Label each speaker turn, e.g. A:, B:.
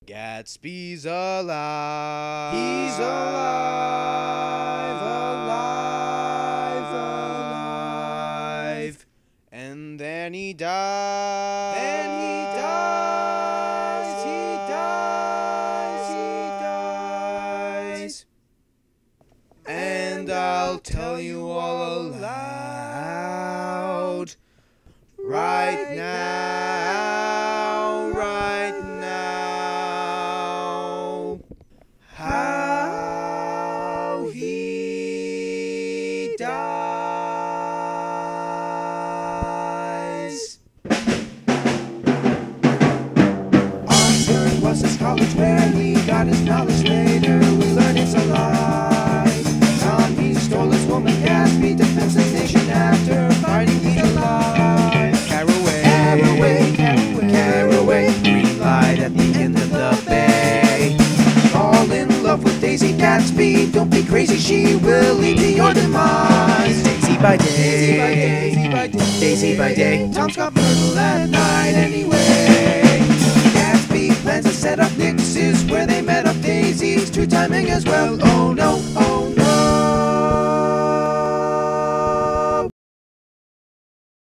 A: Gatsby's alive.
B: He's alive, alive, alive.
A: And then he dies.
B: Then he dies, he dies, he dies.
A: And I'll tell you all aloud right now, right now, how he dies.
B: Oxford was his college where he got his knowledge. Later we learn it's a lie. Tom, he stole his woman Gatsby, defends the nation after fighting the lie. Caraway,
A: Green light at the end of the bay.
B: fall in love with Daisy Gatsby. Don't be crazy, she will lead to your demise.
A: Daisy by day,
B: Daisy by day,
A: Daisy by day.
B: Tom's got Myrtle at night anyway. Gatsby plans to set up Nix's where they met up Daisy's true timing as well. Oh no,